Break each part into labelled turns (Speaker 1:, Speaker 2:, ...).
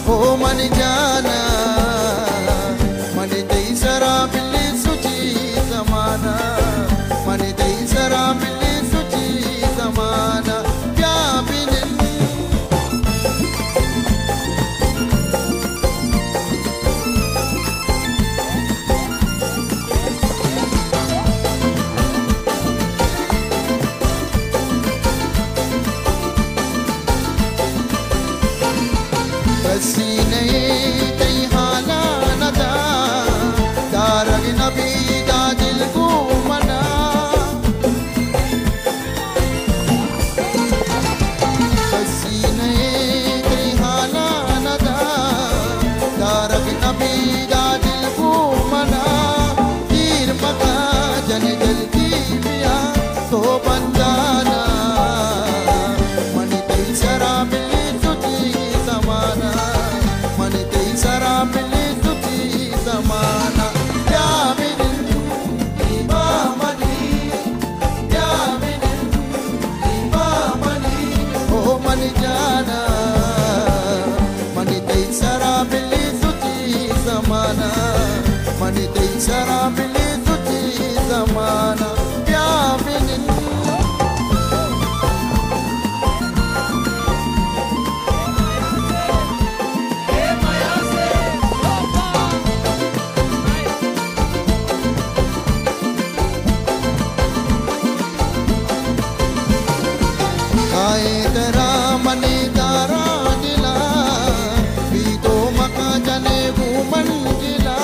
Speaker 1: ओ मन जाना मन दई सरा बिल्ली सुची जमाना मन दई सरा बिल्ली सुची जमाना क्या बिन सीने कई हाला नदा दारग नबी दा दिल को मना सीने कई हाला नदा दारग नबी दा दिल को मना तीर पका जन जल्दी पिया तो बंदाना मन तेरी सरा बिल्ली तुझी जमाना मन तेरी सरा बिल्ली तुझी जमाना क्या बिन इमामनी क्या बिन इमामनी ओ मन जाना मन तेरी सरा बिल्ली तुझी जमाना मन तेरी सरा बिल्ली तुझी जमाना क्या बिन तेरा मनी तारा दिला भी तो मका जने घूमन गिला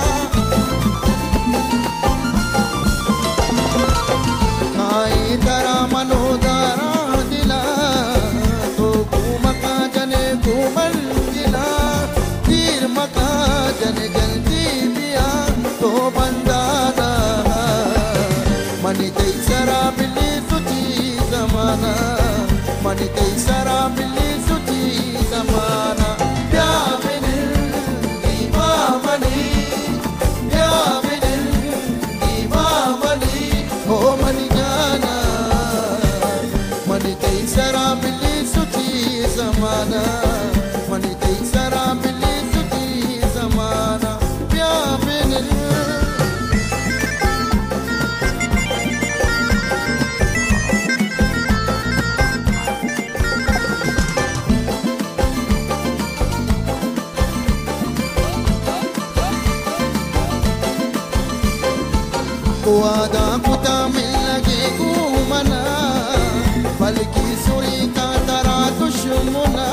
Speaker 1: खाए तेरा मनो तारा दिला तो मका जने घूमन गिला तीर मका जने जल्दी पिया तो बंदाना मनी तेरी सरा बिल्ली तुझी जमाना मन तेरी सरा बिल्ली सुची जमाना क्या बिन इमामनी क्या बिन इमामनी हो मन जाना मन तेरी सरा बिल्ली सुची जमाना मन तेरी सरा बिल्ली सुची जमाना क्या बिन वादा खुदा मिल लगे घूमना बल्कि सुरी का तरा दुश्मना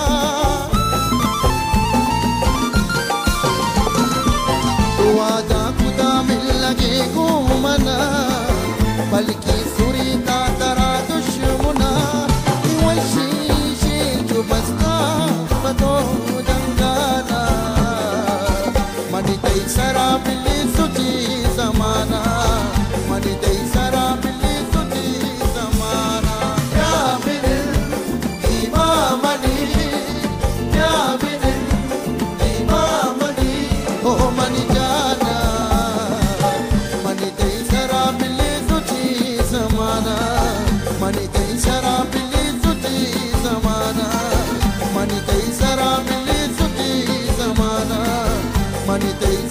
Speaker 1: वादा खुदा मिल लगे घूमना बल्कि सुरी का तरा दुश्मना वैसी जो बसता बतो जंगाना मन तेरी सरा बिल्ली सुची जमाना मन तेरी सरा बिल्ली तुझी जमाना क्या बिन इमामनी क्या बिन इमामनी ओ मन जाना मन तेरी सरा बिल्ली तुझी जमाना मन तेरी सरा बिल्ली तुझी जमाना मन तेरी सरा बिल्ली तुझी जमाना मन तेरी